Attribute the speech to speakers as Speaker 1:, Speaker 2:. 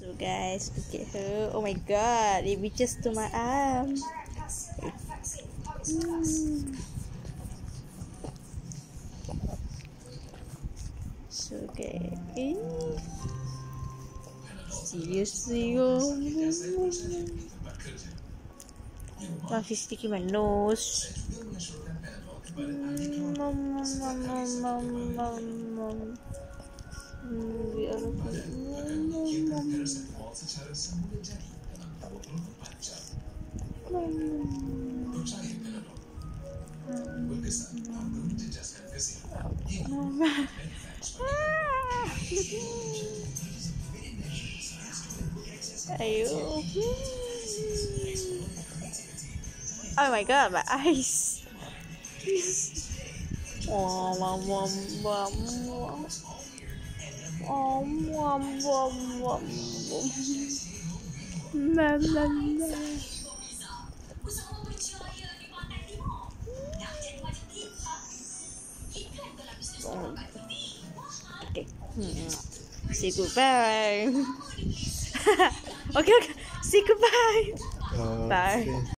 Speaker 1: So guys, look at her. Oh my god, it reaches to my arm. So okay. Seriously, now she's sticking my nose. Ayo. Oh my god, my eyes. Oh, okay. Say goodbye. Okay, say goodbye. Bye.